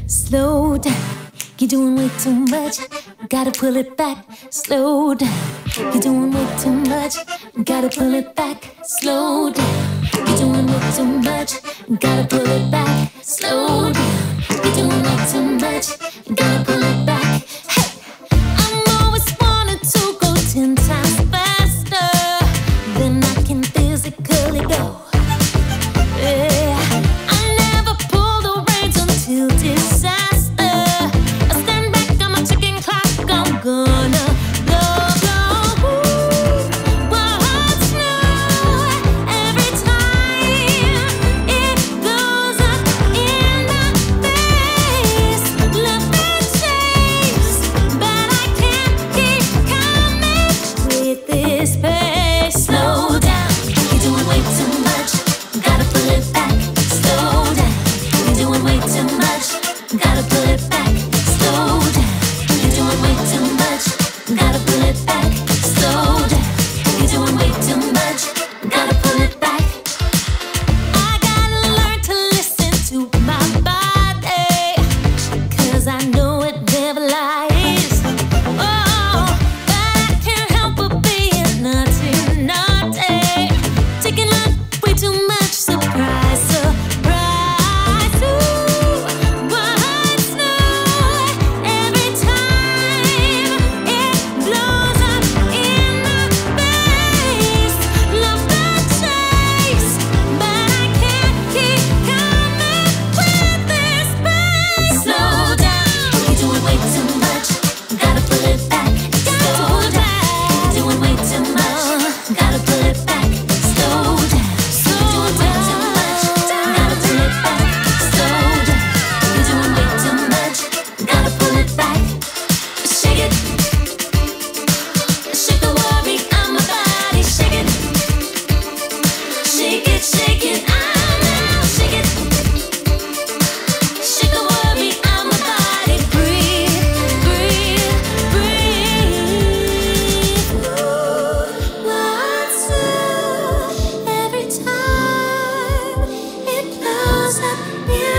slow down. You're doing way too much, gotta pull it back, slow down. You're doing way too much, gotta pull it back, slow down. You're doing way too much, gotta pull it back, slow down. You're doing way too much, gotta pull it back. Hey, I'm always wanting to go 10 times faster than I can physically go. Yeah, I never pull the reins until disaster. Gonna blow, what's new every time it blows up in my face. Love may change, but I can't keep coming with this pace. Slow down, you're doing way too much, gotta pull it back. Slow down, you're doing way too much, gotta pull it back. Slow down. Way too much, gotta pull it back, slow down. You're doing way too much, gotta pull it back. I gotta learn to listen to my body, 'cause I know it never lies. Oh, but I can't help but being naughty, naughty. Taking up way too much, surprise, surprise. Ooh, what's new every time blows up in my face. Love that chase, but I can't keep coming with this pace. Slow down, you're doing way too much, gotta pull it back. Slow down, you're doing way too much, gotta pull it back. Slow down, you're doing way too much, gotta pull it back. Slow down, you're doing way too much, gotta pull it back. Shake it. Shake the worry on my body, shake it. Shake it, I'm now, shake it. Shake the worry on my body, breathe, breathe, breathe. Ooh, what's new every time it blows up in